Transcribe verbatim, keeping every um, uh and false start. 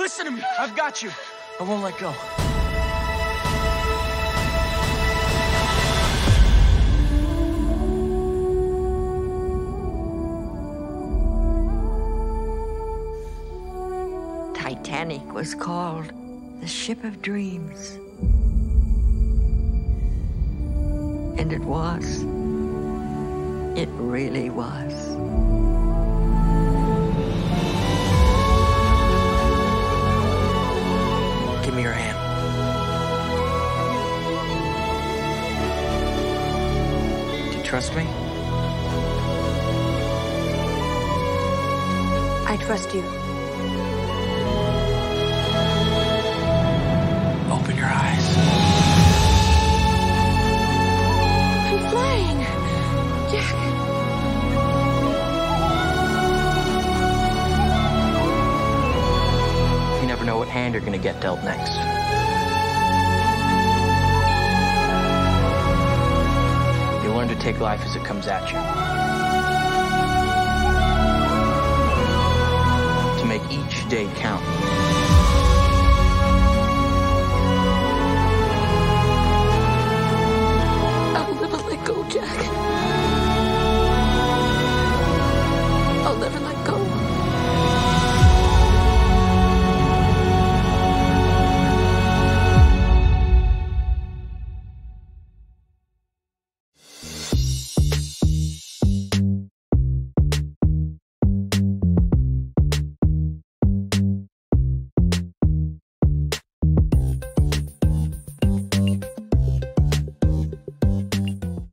listen to me. I've got you. I won't let go. Titanic was called the ship of dreams. And it was. It really was. Give me your hand. Do you trust me? I trust you. Open your eyes. I'm flying. Jack. You never know what hand you're gonna get dealt next. You learn to take life as it comes at you. To make each day count.